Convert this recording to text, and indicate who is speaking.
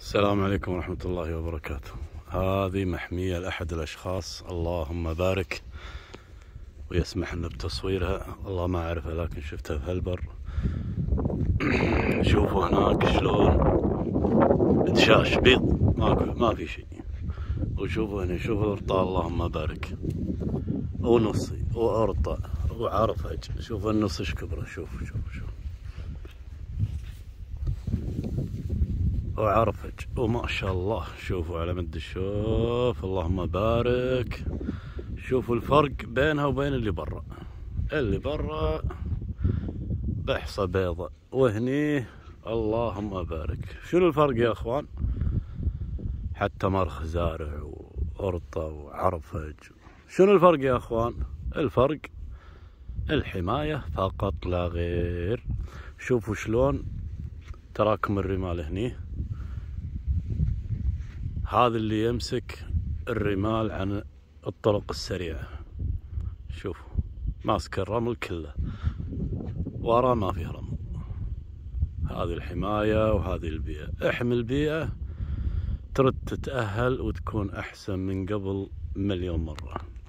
Speaker 1: السلام عليكم ورحمة الله وبركاته. هذه محمية لأحد الأشخاص، اللهم بارك ويسمح لنا بتصويرها. الله ما أعرفها لكن شفتها في هالبر. شوفوا هناك شلون دشاش بيض، ما في شيء. وشوفوا هنا، شوفوا الارطاء اللهم بارك، ونصي وارطاء وعرفج. شوفوا النص ايش كبره، شوف وعرفج وما شاء الله. شوفوا على مد الشوف اللهم بارك. شوفوا الفرق بينها وبين اللي برا. اللي برا بحصة بيضة، وهني اللهم بارك. شنو الفرق يا اخوان؟ حتى مرخ زارع وارطة وعرفج. شنو الفرق يا اخوان؟ الفرق الحماية فقط لا غير. شوفوا شلون تراكم الرمال هني. هذا اللي يمسك الرمال عن الطرق السريعة. شوفوا ماسك الرمل كله، وراه ما فيه رمل. هذه الحماية وهذه البيئة. احمي البيئة ترد تتأهل وتكون أحسن من قبل مليون مرة.